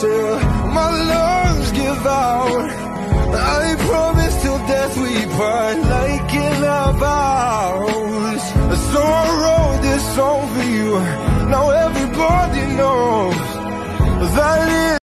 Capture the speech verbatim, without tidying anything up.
till my lungs give out. I promise till death we part, like in our vows. So I wrote this song for you. Now everybody knows that it